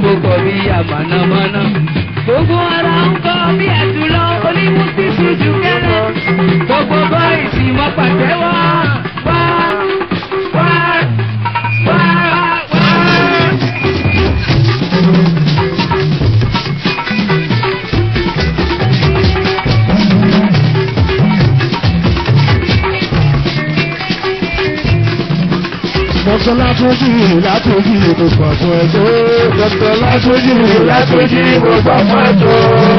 kọ bí àmànàmọ́ná. Gbogbo ara ń kọ bí àjùlọ onímú ti ṣojú kẹ́lẹ́. Gbogbo bọ́ìsì mọ́ pàtẹ́wọ́. Wá wá wá wá. Dr. Látúnjì Látúnjì mo gbà fún ẹjọ́. Dr. Látúnjì Látúnjì mo gbà fún ẹjọ́.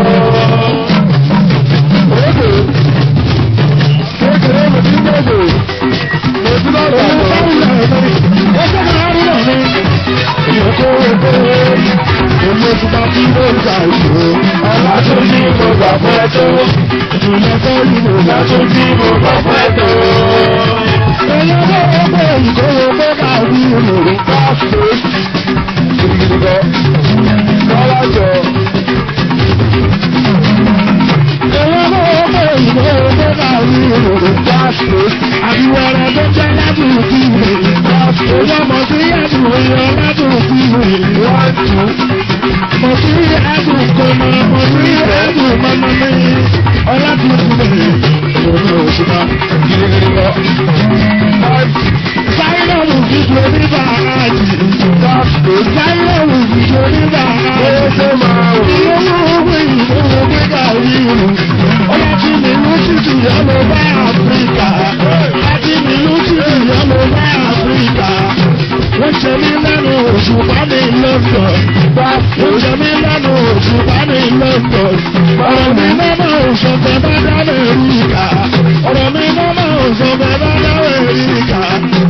Òde kékeré mo ti gbòdò. Mo ti lọ bá lọ. Ó sọ̀rọ̀ àrùn mi. Ìyókò èkó. Èmi ò ti bá kí ló ń ta ìṣòro. Látúnjì mo gbà fún ẹjọ́. Ìjìnlẹ̀ fẹ́ ìlú Látúnjì mo gbà fún ẹjọ́. Ẹyọ́wọ́ ọgbẹ́ ìkóró mẹ́ta ní ìròyìn káàkiri ìgbìgbọ́ lọ́wọ́jọ́. Ẹyọ́wọ́ ọgbẹ́ ìkóró mẹ́ta ní ìròyìn káàkiri àbíwẹ̀rẹ̀ tó jẹ́ ládùn sí ìròyìn káàkiri. Ìyọ́mọ̀ sí ẹ̀dùn ìyọ́ ládùn sí ìròyìn wájú. Mo sí ẹ̀dùn kọ́mọ, mo sí ẹ̀dùn mọ́mọ́ mi. Ọlátúntún mi, ìròyìn òṣùpá gidigidi lọ. Sáyẹ̀wò ìṣòro ní bàájì. Sáyẹ̀wò ìṣòro ní bàájì. Ìyẹ̀wò owó ìṣòro gbéga ríru. Ọlájú mi ló títì ọmọ bá Áfíríkà. Láti mi ló títì ọmọ bá Áfíríkà. Wọ́n ṣe mí lẹ́nu òṣùpá ní London. Wọ́n ṣe mí lẹ́nu òṣùpá ní London. Ọ̀rọ̀ mi mọ́mọ́ òṣùpá bá dáná Amẹ́ríkà. Ọ̀rọ̀ mi mọ́mọ́ òṣùpá bá dáná Amẹ́ríkà.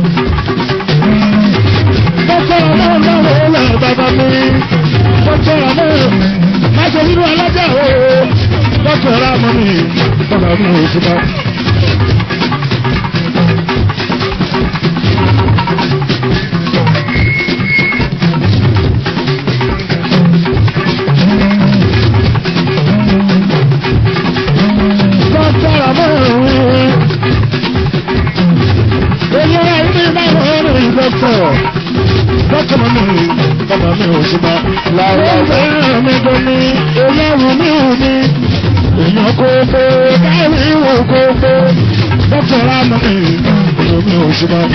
Dọ́kítọ̀ ọmọ ọlọ́run ọlọ́ bàbá mi. Dọ́kítọ̀ ọmọ máṣe nínú alájà o. Dọ́kítọ̀ ọ̀rọ̀ àmọ́ mi. Bàbá mi ò sí bá. Bàbá mi ò sí bá. Láwọn mi tó ní eléwu mi ò ní. Èèyàn kò fẹ́ káwé ìwò kò fẹ́. Dọ́kítọ̀ Rámọ́ mi, èèyàn mi ò sí bá.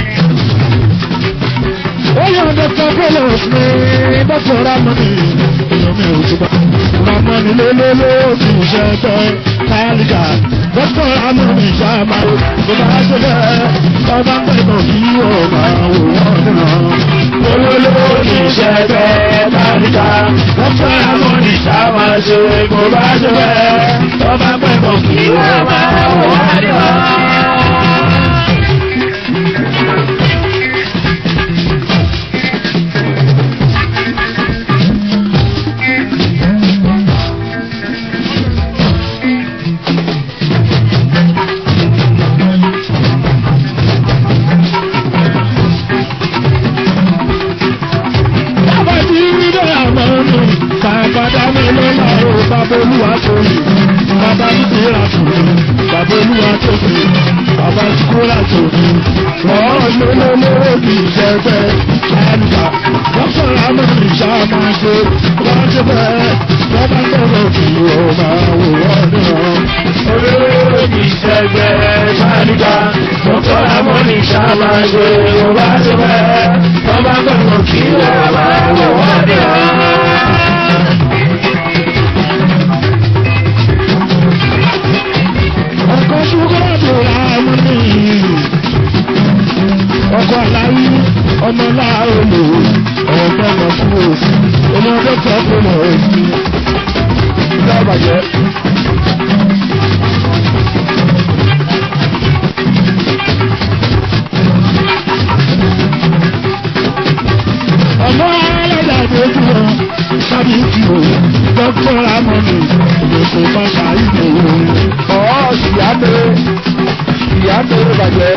Ó yàn Dọ́kítọ̀ Pélos mi, Dọ́kítọ̀ Rámọ́ mi, èèyàn mi ò sí bá. Màmá mi lélẹ́lẹ́ ti ṣe tẹ́ káyálíkà. Dọ́kítọ̀ Rámọ́ mi ṣáàmà. Bó bá ṣe bẹ́ẹ̀, ọba ń pẹ̀lú kí yóò máa wò wọ́n nìyàn. Olólùwò ní ìṣẹ́gbẹ́ káríkà. Dọ́kítọ̀ Rámọ́ ní sábà ṣe kò bá ṣe bẹ́ẹ̀. Tọ́ba pẹ̀lú kí wọ́n máa wò wá ní wá. Olúwa tóbi, bàbá ìgbéra tóbi, bàbá olúwa tóbi, bàbá ìkóra tóbi. Wọ́n lólólówó kì í ṣẹgbẹ́ ẹnìkà. Dọ́kítọ̀ Rámọ́ ní sábà ṣe wọ́n ṣe bẹ́ẹ̀. Wọ́n bá tọ̀rọ̀ kí o máa wò wọ́n nìyàn. Olólówó kì í ṣẹgbẹ́ ẹnìkà. Dọ́kítọ̀ Rámọ́ ní sábà ṣe wọ́n bá ṣe bẹ́ẹ̀. Wọ́n bá tọ̀rọ̀ kí o máa wò wọ́n nìyàn. Ọkọ̀ ṣúgbọ́dọ̀ Rámọ́ ní ọkọ̀ aláwí ọmọ láàrùn ọ̀gbẹ́ lọ fún òsì ọmọdé tó fún mọ̀ òsì lábàjẹ́. Ọmọ alájà tó kú wọn sábì kí o Dọ́kítọ̀ Rámọ́ ní ìgbésẹ̀ pàṣà ìgbòho. Ìyá mẹ́rẹ̀ bàjẹ́.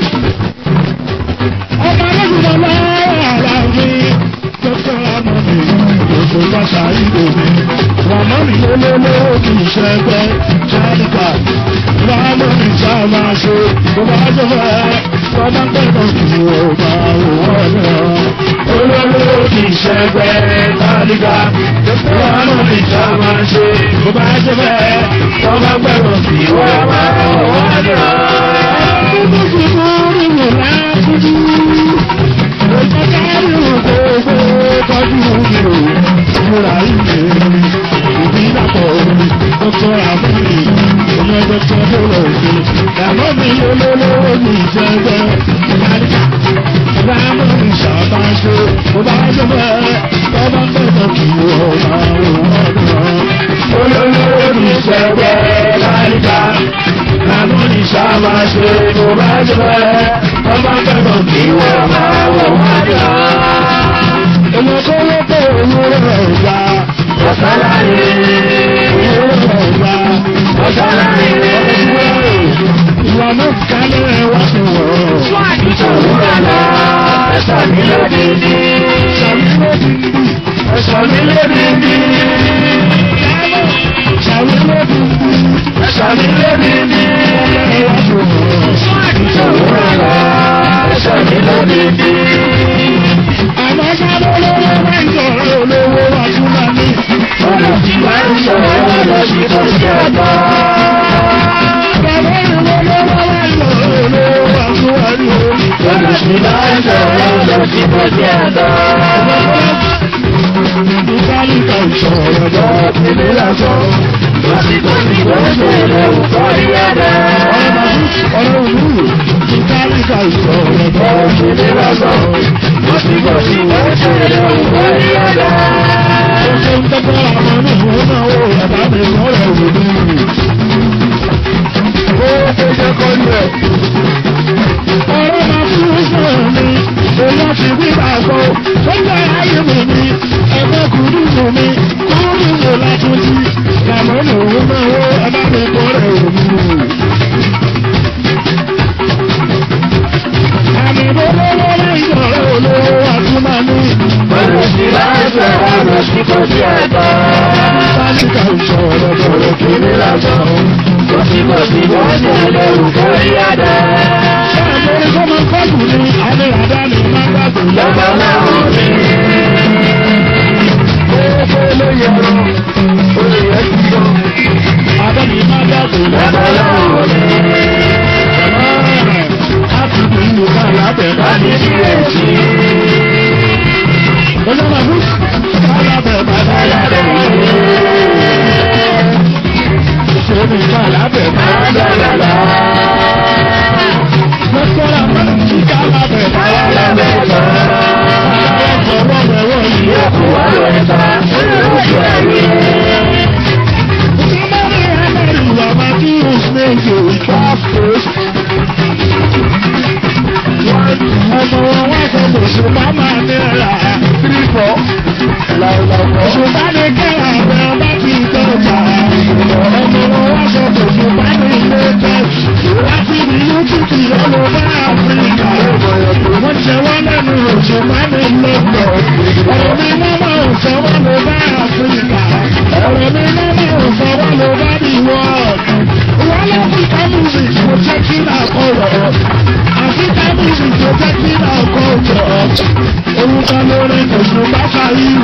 Ọmọ alẹ́gbẹ̀rẹ̀ lọ́wọ́ ara mi. Dọ́kítọ̀ Rámọ́ ní ìgbésẹ̀ pàṣà ìgbòho. Rámọ́ ní lélẹ́lẹ́ kì í ṣẹgbẹ́ Jáníkà. Rámọ́ ní sáà máa ṣe bó bá jẹ́ fẹ́. Bọ́lá gbẹ́dọ̀ kí o máa wò wọ́n lọ. Olólùwò kì í ṣẹgbẹ́ tálíkà. Ìwọ́nù ní ìjà máa ṣe. Bó bá ṣe bẹ́ẹ̀, bọ́lá gbẹ́dọ̀ kí o máa wò wọ́n lọ. Ọdún tó kú rí wò lákúdú. Òjò kárí òkò òkò tọ́jú mi ò. Ìmúra ìgbé ìbí dàpọ̀ dọ́kítọ̀ àbúrò. Ọmọ dọ́kítọ̀ tó lọ sí. Ìyàwó mi olólùwò ní ìṣẹ́gbẹ́ tálíkà. Ìbámu ní ṣàbáṣe. Bó bá ṣe bẹ́ẹ̀, bọ́lá gbẹ́dọ̀ kí o máa wò wọ́n lọ. Olólùwò ní ìṣẹ́gbẹ́ tálíkà. Ìbámu ní ṣàbáṣe. Bó bá ṣe bẹ́ẹ̀, bọ́lá gbẹ́dọ̀ kí o máa wò wọ́n lọ. Olùkọ́lọ́pọ̀ òwúrọ̀ ẹ̀gbá. Ọ̀sálàyé. Òwúrọ̀ ẹ̀gbá. Ọ̀sálàyé. Ìwà náà kálẹ̀ wá sí wọ̀. Fún àdúgbò òwúrọ̀ lọ. Ẹ̀sọ̀ mi lódìdí. Ẹ̀sọ̀ mi lódìdí. Ẹ̀sọ̀ mi lódìdí. Ẹ̀sọ̀ mi lódìdí. Ẹ̀sọ̀ mi lódìdí. Fún àdúgbò òwúrọ̀ lọ. Ẹ̀sọ̀ mi lódìdí. Àmọ́ sábà lọ́wọ́ máa ń sọ̀rọ̀ olówó àtúmọ̀ ní. Olùsí máa ń sọ̀rọ̀ olóṣì tó ṣe ọ̀tọ̀. Bàbá ìwọ lọ́wọ́ máa ń sọ̀rọ̀ olówó àtúmọ̀ ní. Olùsí máa ń sọ̀rọ̀ olóṣì tó ṣe ọ̀tọ̀. Ìbálòpọ̀ ìṣòro ọjọ́ ìlú lásán. Lásìkò tí wọ́n ṣe léwu kọ́ ìyáda. Ọ̀rọ̀ òwú ìbálòpọ̀ ìṣòro ọjọ́ ìlú lásán. Lásìkò tí wọ́n ṣe léwu kọ́ ìyáda. Ó ṣe ń tọ́kọ́ àwọn oníhùn náà ó bàbá mi sọ̀rọ̀ òwú. Ó ṣe jẹ́ kọ́ ní ẹ̀. Ọ̀rọ̀ máa fún sọ̀rọ̀ mi. Èèyàn ti wí bàbá o. Ó jẹ́ ayé mi ní. Ẹgbẹ́ kùdùkù mi. Kúrúdùkù látúntì. Làmọ́ ní òun náà ó ẹbá mi kọ́ rẹ̀ òun. Àmì lọ́wọ́ láì sọ̀rọ̀ olówó àtúmọ̀ ní. Olùsí láì sọ̀rọ̀ olùsí kò sí ẹ̀tọ́. Sáníkà ìṣọ̀rọ̀ sọ̀rọ̀ kìíní lásán. Kò sí wọ́n ṣe léwu kó yáda. Ṣé àgbẹ̀rẹ̀ kọ́ máa ń kọ́kù ní àmì àdáni máa ń gbàgbé lọ́gbà láwọn mi? Ó ló yẹ ọ́, ó lè yẹ kí yọ. Àdáni máa gbàgbé lọ́gbà láwọn mi. Àtúntò ìlú kan lábẹ́ bá ní ìrètí. Ọjọ́ máa bú kálábẹ̀ bá dáadáa. Ìṣòro kálábẹ̀ bá dáadáa. Lọ́kọ́lá máa ń kí kálábẹ̀ bá dáadáa. Ọwọ́ rẹ̀ wọ̀ yìí. Yóò kú wá lórí ta. Olùkọ́ ẹ̀rí. Ìmọ̀lẹ́ ẹ̀mẹ́rin wà máa kí Usmẹ́jọ ìpáfẹ́. Ọmọ wọn wá sọ pé ṣùgbọ́n máa nira 3-4. Ṣùgbọ́n ní kẹ́lá rẹ̀ bá ti dọ́gba. Ọmọ wọn wá sọ pé ṣùgbọ́n ní ilé tẹ́. Láti ní YouTube lọ́lọ́ bá Áfíríkà. Wọ́n ṣe wọ́n lẹ́nu ṣùgbọ́n ní ilé tẹ́. Ọ̀rọ̀ mi náà máa ń sọ wọ́n lọ bá Áfíríkà. Ọ̀rọ̀ mi náà máa ń sọ wọ́n lọ bá the world. Wọ́n lọ fi kámúsì tó jẹ́ kí náà kọ̀ rọ̀. African music protecting our culture. Orúkọ lórí òṣùpá parí